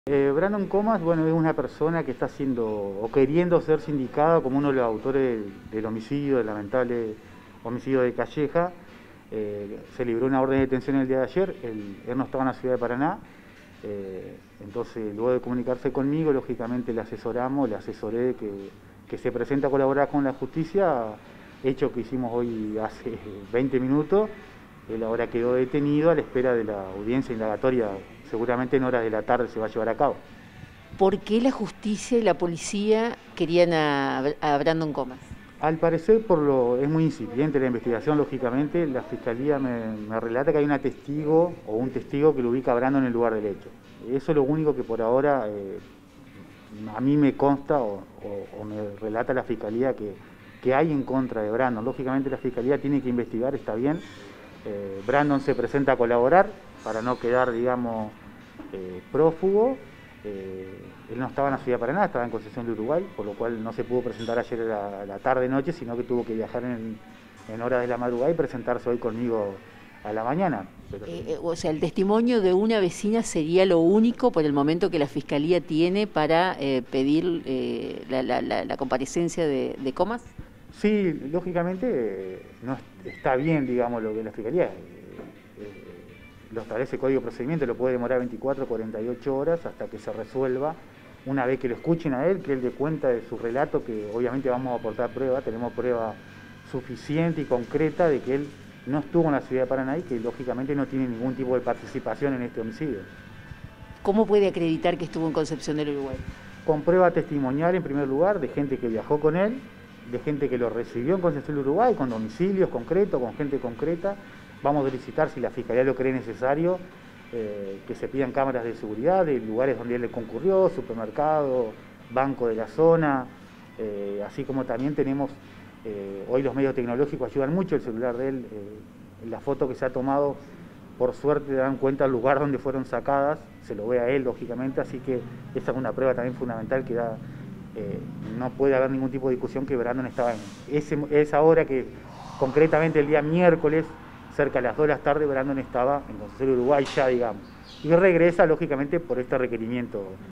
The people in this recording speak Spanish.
Brandon Comas, bueno, es una persona que está siendo o queriendo ser sindicada como uno de los autores del homicidio, del lamentable homicidio de Calleja. Se libró una orden de detención el día de ayer, él no estaba en la ciudad de Paraná, entonces luego de comunicarse conmigo, lógicamente le asesoramos, le asesoré que se presenta a colaborar con la justicia, hecho que hicimos hoy hace 20 minutos. Él ahora quedó detenido a la espera de la audiencia indagatoria, seguramente en horas de la tarde se va a llevar a cabo. ¿Por qué la justicia y la policía querían a Brandon Comas? Al parecer, es muy incipiente la investigación, lógicamente, la fiscalía me relata que hay una testigo o un testigo que lo ubica a Brandon en el lugar del hecho. Eso es lo único que por ahora a mí me consta o me relata la fiscalía que hay en contra de Brandon. Lógicamente la fiscalía tiene que investigar, está bien. Brandon se presenta a colaborar para no quedar, digamos, prófugo. Él no estaba en la ciudad de Paraná, estaba en Concepción de Uruguay, por lo cual no se pudo presentar ayer a la tarde-noche, sino que tuvo que viajar en horas de la madrugada y presentarse hoy conmigo a la mañana. O sea, el testimonio de una vecina sería lo único por el momento que la Fiscalía tiene para pedir la comparecencia de Comas. Sí, lógicamente no está bien, digamos, lo que la Fiscalía lo establece el Código de Procedimiento, lo puede demorar 24 o 48 horas hasta que se resuelva. Una vez que lo escuchen a él, que él dé cuenta de su relato, que obviamente vamos a aportar prueba, tenemos prueba suficiente y concreta de que él no estuvo en la ciudad de Paraná y que lógicamente no tiene ningún tipo de participación en este homicidio. ¿Cómo puede acreditar que estuvo en Concepción del Uruguay? Con prueba testimonial en primer lugar, de gente que viajó con él, de gente que lo recibió en Concepción del Uruguay, con domicilios concretos, con gente concreta. Vamos a solicitar, si la Fiscalía lo cree necesario, que se pidan cámaras de seguridad de lugares donde él concurrió, supermercado, banco de la zona, así como también tenemos, hoy los medios tecnológicos ayudan mucho, el celular de él, la foto que se ha tomado, por suerte dan cuenta del lugar donde fueron sacadas, se lo ve a él lógicamente, así que esa es una prueba también fundamental que da, no puede haber ningún tipo de discusión que Brandon estaba en esa hora que concretamente el día miércoles, cerca de las 2 de la tarde, Brandon estaba en Concepción, Uruguay ya, digamos, y regresa lógicamente por este requerimiento